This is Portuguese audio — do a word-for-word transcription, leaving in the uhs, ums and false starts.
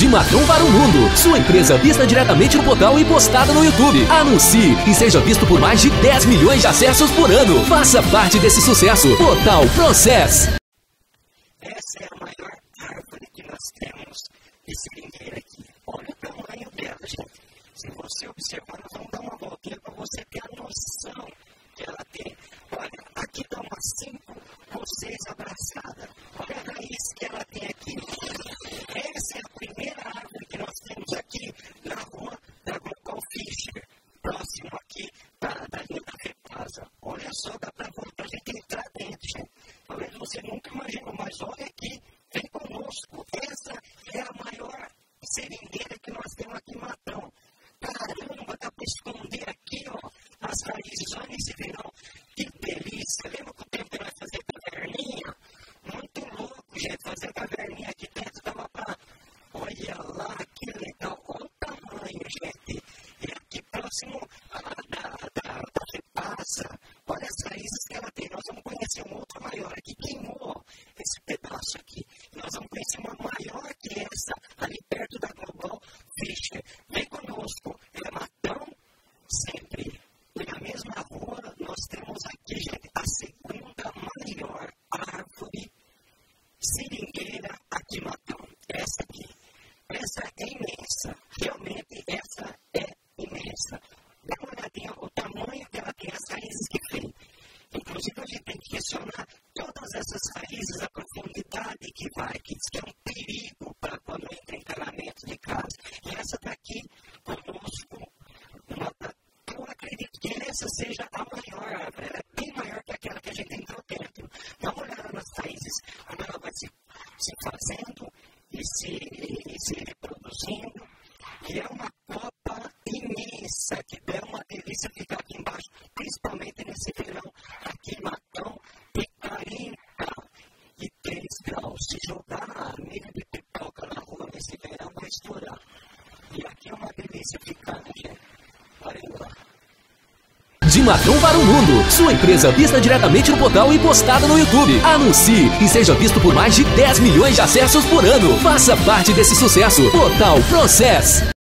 De Matão para o Mundo, sua empresa vista diretamente no portal e postada no YouTube. Anuncie e seja visto por mais de dez milhões de acessos por ano. Faça parte desse sucesso. Portal Process. Essa é a maior árvore que nós temos de seringueira aqui. Olha o tamanho dela, gente. Se você observar, nós vamos dar uma voltinha para você ter a noção que ela tem. Olha, aqui dá umas cinco ou seis abraçadas. Olha a raiz que ela tem aqui. Essa é a primeira árvore que nós temos aqui na rua da Global Fischer, próximo aqui da, da linha da Repasa. Olha só, dá para a gente entrar dentro, gente. Talvez você nunca imaginou, mas olha aqui, vem conosco. Essa é a maior seringueira que nós temos aqui em Matão. Caramba, dá para esconder aqui, ó, as raízes. Olha esse verão, que delícia. Lembra que o tempo que nós fazia caverninha? Muito louco, gente, fazer caverninha aqui dentro. Dava para... Olha lá, que legal. Olha o tamanho, gente. E aqui próximo a, da, da, da Repasa. Olha as raízes que ela tem. Nós vamos conhecer uma outra maior aqui. Queimou esse pedaço aqui. Nós vamos conhecer uma maior que essa, ali perto da Global Fischer. Vem conosco. É Matão, sempre. E na mesma rua, nós temos aqui, gente, a segunda maior árvore seringueira aqui em Matão. Essa aqui. Essa é imensa. Realmente, essa é imensa. Dá uma olhadinha o tamanho que ela tem, as raízes que tem. Inclusive, a gente tem que questionar todas essas raízes, a profundidade que vai, que diz que é um perigo para quando entra em encanamento de casa. E essa daqui, conosco, uma, eu acredito que essa seja a maior árvore. Ela é bem maior que aquela que a gente entrou dentro. Dá uma olhada nas raízes. Agora ela vai se, se fazendo e se, e se reproduzindo. E é uma copa imensa, que é uma delícia ficar aqui embaixo, principalmente nesse verão, aqui em Matão, e quarenta e três graus. Se jogar milho de pipoca na rua nesse verão, vai estourar. E aqui é uma delícia ficar, né, gente? Olha lá. De Matão para o Mundo, sua empresa vista diretamente no portal e postada no YouTube. Anuncie e seja visto por mais de dez milhões de acessos por ano. Faça parte desse sucesso. Portal Process.